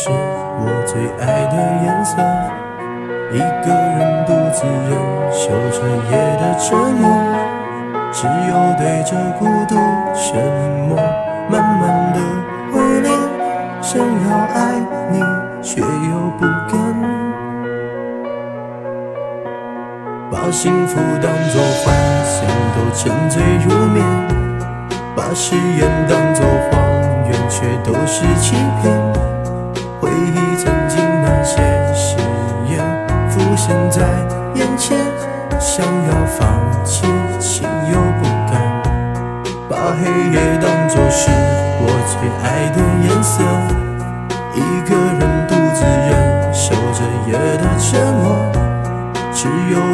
是我最爱的颜色。一个人独自忍受着夜的折磨，只有对着孤独沉默，慢慢的回恋，想要爱你却又不敢，把幸福当作幻想都沉醉入眠，把誓言当作谎言却都是欺骗，回忆曾经那些誓言浮现在眼前，想要放弃心又不敢，把黑夜当作是我最爱的颜色。一个人独自忍受着夜的折磨，只有